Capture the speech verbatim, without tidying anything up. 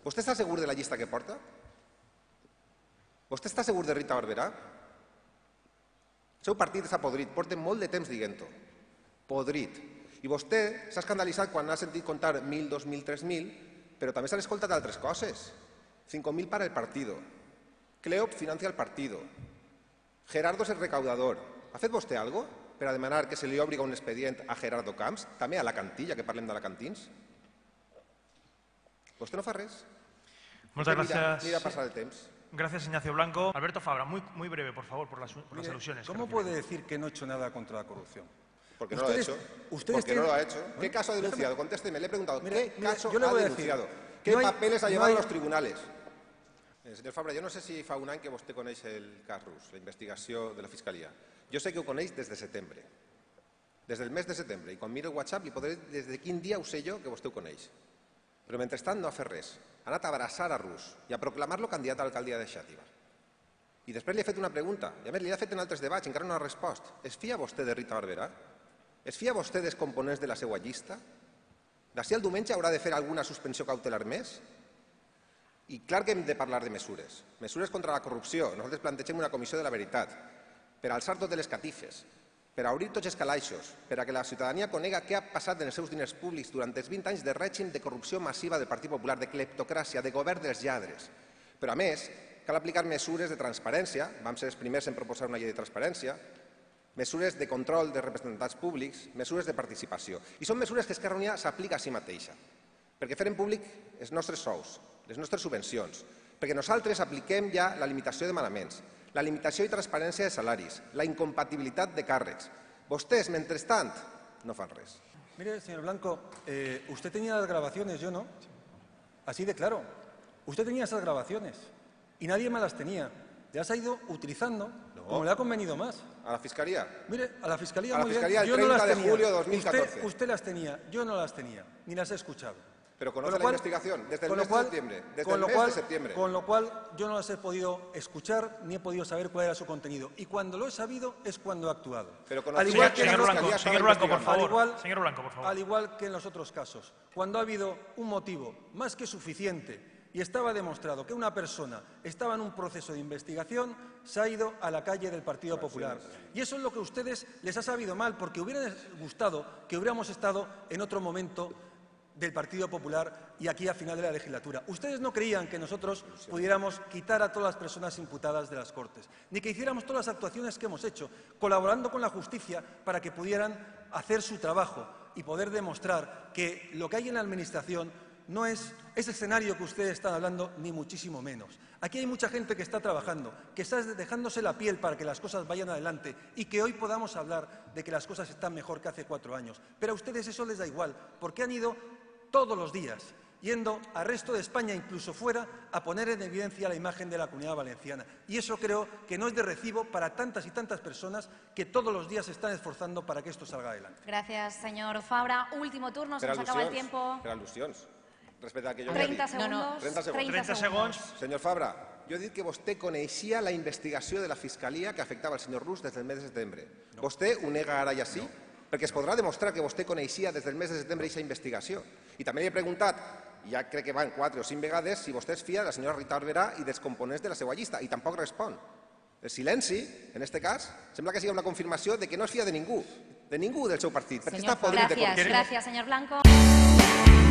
Vostè està segur de la llista que porta? Vostè està segur de Rita Barberà? El seu partit està podrit, porta molt de temps dient-ho. Podrit. I vostè s'ha escandalitzat quan ha sentit contar mil, dos mil, tres mil, però també s'han escoltat altres coses. cinco mil para el partido. Cleop financia el partido. Gerardo és el recaudador. Ha fet vostè alguna cosa per a demanar que se li obri un expedient a Gerardo Camps, també a la Cantí, ja que parlem d'Alacantins? Vostè no fa res. Muchas gracias. Mira pasar el temps. Gracias, Ignacio Blanco. Alberto Fabra, muy, muy breve, por favor, por las, por Mire, las alusiones. ¿Cómo puede decir que no he hecho nada contra la corrupción? Porque no lo ha hecho. Porque no lo ha hecho. ¿Qué caso ha denunciado? Contésteme, le he preguntado. ¿Qué caso ha denunciado? ¿Qué papeles ha llevado a los tribunales? Senyor Fabra, jo no sé si fa un any que vostè coneix el cas Rus, la investigació de la Fiscalia. Jo sé que ho coneix des de setembre, des del mes de setembre, i quan miro el WhatsApp li podré dir des de quin dia ho sé jo que vostè ho coneix. Però mentrestant no ha fet res. Ha anat a abraçar a Rus i a proclamar-lo candidat a l'alcaldia de Xàtiva. I després li he fet una pregunta, i a més li he fet en altres debats, encara no ha respost. Es fia vostè de Rita Barberà? Es fia vostè dels components de la seva llista? D'ací al diumenge haurà de fer alguna suspensió cautelar més? I clar que hem de parlar de mesures. Mesures contra la corrupció. Nosaltres plantegem una comissió de la veritat per alçar totes les catifes, per obrir tots els calaixos, per a que la ciutadania conega què ha passat en els seus diners públics durant els vint anys de règim de corrupció massiva del Partit Popular, de cleptocràcia, de govern dels lladres. Però, a més, cal aplicar mesures de transparència. Vam ser els primers en proposar una llei de transparència, mesures de control de representants públics, mesures de participació. I són mesures que Esquerra Unida s'aplica a si mateixa, perquè fem públic els nostres sous, les nostres subvencions, perquè nosaltres apliquem ja la limitació de manaments, la limitació i transparència de salaris, la incompatibilitat de càrrecs. Vostès, mentrestant, no fan res. Mire, señor Blanco, eh, usted tenía las grabaciones, yo no. Así de claro. Usted tenía esas grabaciones y nadie más las tenía. Las ha ido utilizando no. como le ha convenido más. ¿A la Fiscalía? Mire, a la Fiscalía, a la muy Fiscalía bien. el Yo treinta no las de tenía. julio de dos mil catorce. Usted, usted las tenía, yo no las tenía, ni las he escuchado. Pero conoce Con lo la cual- investigación desde el con lo mes cual- de septiembre. Desde con el lo mes cual- de septiembre. Con lo cual yo no las he podido escuchar ni he podido saber cuál era su contenido. Y cuando lo he sabido es cuando he actuado. Pero Al conocía igual que que la Señor en los- Blanco, Fiscalía señor estaba Blanco, por investigando. favor. Al igual- Señor Blanco, por favor. Al igual que en los otros casos, cuando ha habido un motivo más que suficiente y estaba demostrado que una persona estaba en un proceso de investigación, se ha ido a la calle del Partido Popular. Y eso es lo que a ustedes les ha sabido mal, porque hubiera gustado que hubiéramos estado en otro momento del Partido Popular y aquí a final de la legislatura. Ustedes no creían que nosotros pudiéramos quitar a todas las personas imputadas de las Cortes, ni que hiciéramos todas las actuaciones que hemos hecho, colaborando con la justicia para que pudieran hacer su trabajo y poder demostrar que lo que hay en la Administración no es ese escenario que ustedes están hablando, ni muchísimo menos. Aquí hay mucha gente que está trabajando, que está dejándose la piel para que las cosas vayan adelante y que hoy podamos hablar de que las cosas están mejor que hace cuatro años. Pero a ustedes eso les da igual, porque han ido todos los días, yendo al resto de España, incluso fuera, a poner en evidencia la imagen de la Comunidad Valenciana. Y eso creo que no es de recibo para tantas y tantas personas que todos los días se están esforzando para que esto salga adelante. Gracias, señor Fabra. Último turno, se Per nos acaba el al·lusions, tiempo. per al·lusions. Respecte al que jo havia treinta dit. segundos. treinta segons. treinta segons. Senyor Fabra, jo he dit que vostè coneixia la investigació de la Fiscalia que afectava el senyor Rus des del mes de setembre. Vostè ho nega ara i així? Perquè es podrà demostrar que vostè coneixia des del mes de setembre aquesta investigació. I també li he preguntat, i ja crec que van quatre o cinc vegades, si vostè es fia de la senyora Rita Barberà i dels components de la seva llista, i tampoc respon. El silenci, en aquest cas, sembla que sigui una confirmació de que no es fia de ningú, de ningú del seu partit, perquè Señor està podrit de Gracias, corrupció. gracias, señor Blanco.